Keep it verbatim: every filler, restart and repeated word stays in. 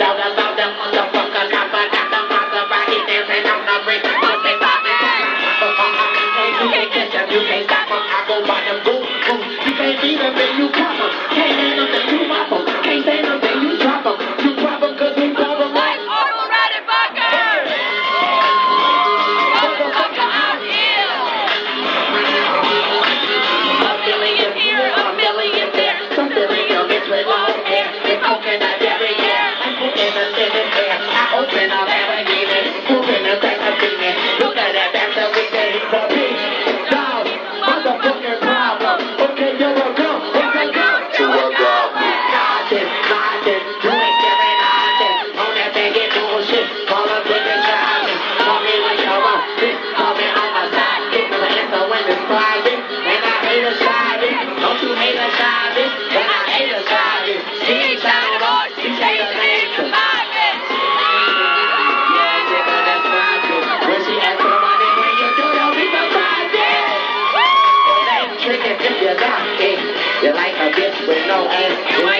out about that motherfucker. Now I got the Maserati dancing on the brick. Don't they stop me? You can't catch them, you can't stop them. I go by them boom, boom. You can't beat them, then you pop them. Can't say nothing, you pop them. Can't say nothing, you drop them. You drop them cause we drop them like Automatic Bucker! Motherfucker out here! A million here, a million there. Some million bitch with long hair. It's coconut every year. I put in a sitting there. I open up Lamborghini. Open a crack of beanie. Look at that, that's the weekend. The big dog. Motherfucking problem. Okay, you're a girl. What's a girl? To a girl. Nothing, nothing. You ain't giving nothing. On that thing, get bullshit. Call up with the charges. Call me when you want it. Call me on my side. Kick the answer when it's private. And I hate a shy bitch. Don't you hate a shy bitch? But I hate a shy bitch. She ain't shining on. She say her name. My bitch! Yeah, nigga, that's my bitch. When she asks for money, when you do, don't be surprised. It ain't tricking if you're not it. You like a bitch with no ass. You ain't